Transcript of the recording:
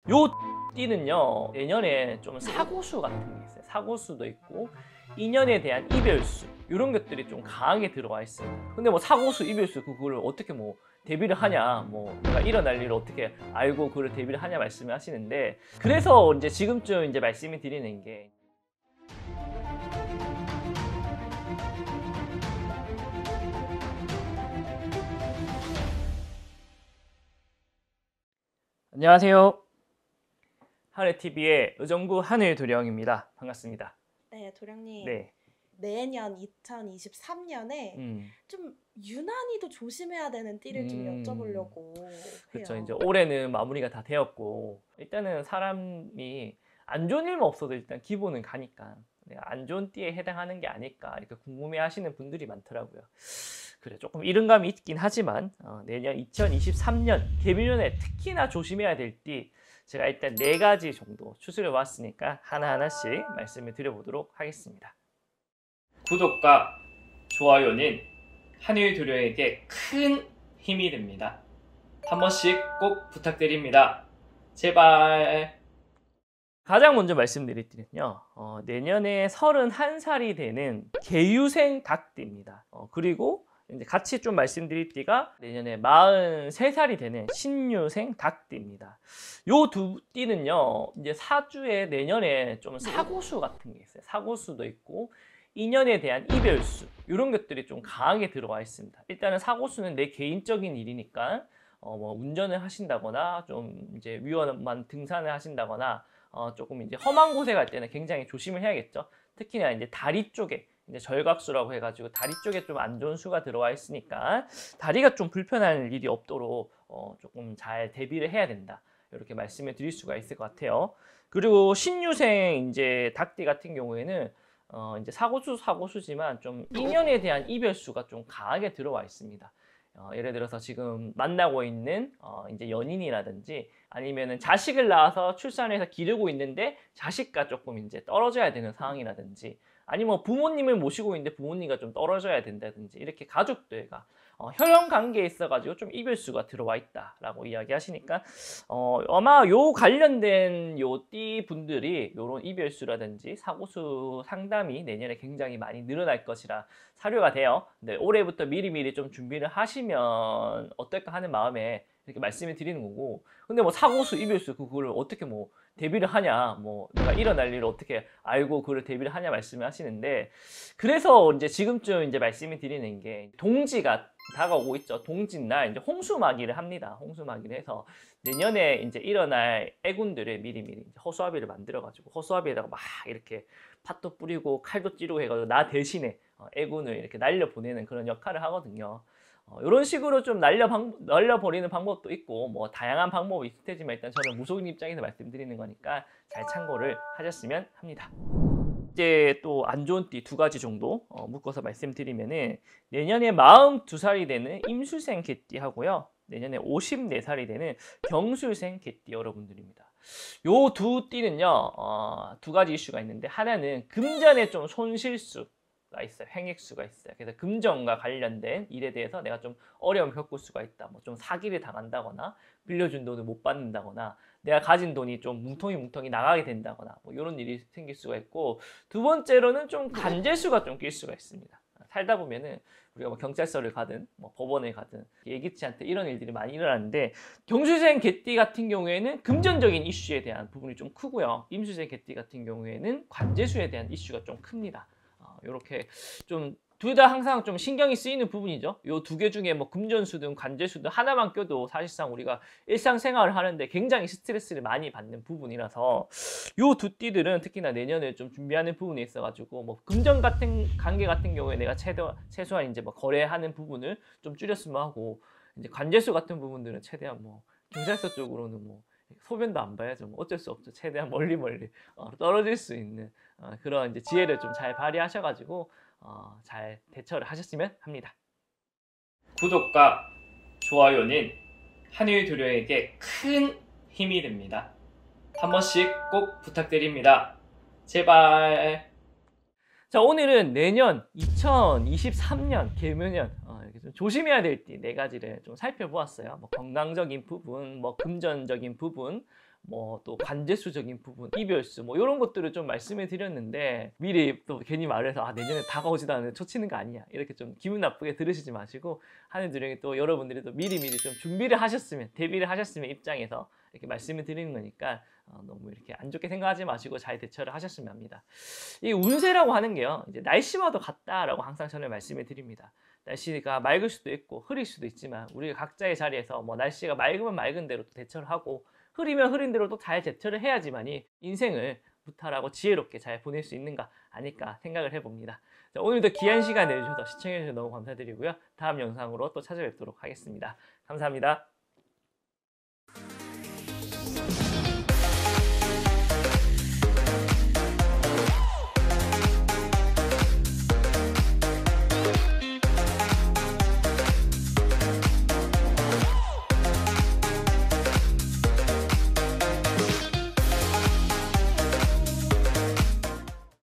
요 띠는요 내년에 좀 사고수 같은 게 있어요. 사고수도 있고 인연에 대한 이별수 이런 것들이 좀 강하게 들어와 있습니다. 근데 뭐 사고수, 이별수 그거를 어떻게 뭐 대비를 하냐, 뭐 내가 일어날 일을 어떻게 알고 그걸 대비를 하냐 말씀을 하시는데, 그래서 이제 지금쯤 이제 말씀을 드리는 게, 안녕하세요. 하늘TV의 의정부 하늘도령입니다. 반갑습니다. 네, 도령님. 네. 내년 2023년에 좀 유난히도 조심해야 되는 띠를 좀 여쭤보려고 그렇죠. 해요. 이제 올해는 마무리가 다 되었고, 일단은 사람이 안 좋은 일만 없어도 일단 기본은 가니까 내가 안 좋은 띠에 해당하는 게 아닐까 이렇게 궁금해하시는 분들이 많더라고요. 그래, 조금 이른감이 있긴 하지만 내년 2023년 개묘년에 특히나 조심해야 될 띠, 제가 일단 4가지 정도 추스려 봤으니까 하나하나씩 말씀을 드려보도록 하겠습니다. 구독과 좋아요는 하늘도령에게 큰 힘이 됩니다. 한 번씩 꼭 부탁드립니다. 제발. 가장 먼저 말씀드릴 띠는요, 내년에 31살이 되는 계유생 닭띠입니다. 그리고 이제 같이 좀 말씀드릴 띠가 내년에 43살이 되는 신유생 닭띠입니다. 요 두 띠는요, 이제 사주에 내년에 좀 사고수 같은 게 있어요. 사고수도 있고 인연에 대한 이별수 이런 것들이 좀 강하게 들어와 있습니다. 일단은 사고수는 내 개인적인 일이니까 뭐 운전을 하신다거나 좀 이제 위험한 등산을 하신다거나 조금 이제 험한 곳에 갈 때는 굉장히 조심을 해야겠죠. 특히나 이제 다리 쪽에 이제 절각수라고 해가지고 다리 쪽에 좀 안 좋은 수가 들어와 있으니까 다리가 좀 불편할 일이 없도록 조금 잘 대비를 해야 된다. 이렇게 말씀을 드릴 수가 있을 것 같아요. 그리고 신유생 이제 닭띠 같은 경우에는 이제 사고수지만 좀 인연에 대한 이별수가 좀 강하게 들어와 있습니다. 예를 들어서 지금 만나고 있는 이제 연인이라든지 아니면은 자식을 낳아서 출산해서 기르고 있는데 자식과 조금 이제 떨어져야 되는 상황이라든지, 아니면 뭐 부모님을 모시고 있는데 부모님과 좀 떨어져야 된다든지, 이렇게 가족들과 혈연 관계에 있어가지고 좀 이별수가 들어와 있다라고 이야기하시니까 아마 요 관련된 요 띠 분들이 요런 이별수라든지 사고수 상담이 내년에 굉장히 많이 늘어날 것이라 사료가 돼요. 근데 올해부터 미리미리 좀 준비를 하시면 어떨까 하는 마음에 이렇게 말씀을 드리는 거고, 근데 뭐 사고수, 이별수 그거를 어떻게 뭐 대비를 하냐, 뭐 내가 일어날 일을 어떻게 알고 그걸 대비를 하냐 말씀을 하시는데, 그래서 이제 지금쯤 이제 말씀을 드리는 게, 동지가 다가오고 있죠. 동짓날 이제 홍수마기를 합니다. 홍수마기를 해서 내년에 이제 일어날 애군들을 미리미리 이제 허수아비를 만들어가지고 허수아비에다가 막 이렇게 팥도 뿌리고 칼도 찌르고 해가지고 나 대신에 애군을 이렇게 날려보내는 그런 역할을 하거든요. 이런 식으로 좀 날려버리는 방법도 있고 뭐 다양한 방법이 있을 테지만, 일단 저는 무속인 입장에서 말씀드리는 거니까 잘 참고를 하셨으면 합니다. 이제 또 안 좋은 띠 2가지 정도 묶어서 말씀드리면은, 내년에 42살이 되는 임수생 개띠 하고요, 내년에 54살이 되는 경술생 개띠 여러분들입니다. 요 두 띠는요 2가지 이슈가 있는데, 하나는 금전에 좀 손실수 가 있어요. 횡액수가 있어요. 그래서 금전과 관련된 일에 대해서 내가 좀 어려움을 겪을 수가 있다. 뭐 좀 사기를 당한다거나 빌려준 돈을 못 받는다거나 내가 가진 돈이 좀 뭉텅이 나가게 된다거나 뭐 이런 일이 생길 수가 있고, 두 번째로는 좀 간제수가 좀 낄 수가 있습니다. 살다 보면은 우리가 뭐 경찰서를 가든 뭐 법원에 가든 예기치 않게 이런 일들이 많이 일어나는데, 경술생 개띠 같은 경우에는 금전적인 이슈에 대한 부분이 좀 크고요, 임수생 개띠 같은 경우에는 관제수에 대한 이슈가 좀 큽니다. 이렇게 좀 둘 다 항상 좀 신경이 쓰이는 부분이죠. 요 2개 중에 뭐 금전수든 관제수든 하나만 껴도 사실상 우리가 일상생활을 하는데 굉장히 스트레스를 많이 받는 부분이라서, 요 두 띠들은 특히나 내년에 좀 준비하는 부분이 있어가지고, 뭐 금전 같은 관계 같은 경우에 내가 최소한 이제 뭐 거래하는 부분을 좀 줄였으면 하고, 이제 관제수 같은 부분들은 최대한 뭐 경찰서 쪽으로는 뭐 소변도 안 봐야죠. 뭐 어쩔 수 없죠. 최대한 멀리 떨어질 수 있는 그런 이제 지혜를 좀 잘 발휘하셔가지고 잘 대처를 하셨으면 합니다. 구독과 좋아요는 하늘도령에게 큰 힘이 됩니다. 한 번씩 꼭 부탁드립니다. 제발. 자, 오늘은 내년 2023년 개묘년 이렇게 좀 조심해야 될 띠 4가지를 좀 살펴보았어요. 뭐 건강적인 부분, 뭐 금전적인 부분, 뭐 또 관재수적인 부분, 이별수 뭐 이런 것들을 좀 말씀을 드렸는데 미리 또 괜히 말해서 아 내년에 다가오지도 않는데 초치는 거 아니야 이렇게 좀 기분 나쁘게 들으시지 마시고 한해두령이 또 여러분들이 또 미리미리 좀 준비를 하셨으면 대비를 하셨으면 입장에서 이렇게 말씀을 드리는 거니까 너무 이렇게 안 좋게 생각하지 마시고 잘 대처를 하셨으면 합니다. 이 운세라고 하는 게요 이제 날씨와도 같다라고 항상 저는 말씀을 드립니다. 날씨가 맑을 수도 있고 흐릴 수도 있지만 우리가 각자의 자리에서 뭐 날씨가 맑으면 맑은 대로 또 대처를 하고 흐리면 흐린 대로 또 잘 대처를 해야지만이 인생을 무탈하고 지혜롭게 잘 보낼 수 있는가 아닐까 생각을 해봅니다. 자, 오늘도 귀한 시간 내주셔서 시청해주셔서 너무 감사드리고요. 다음 영상으로 또 찾아뵙도록 하겠습니다. 감사합니다.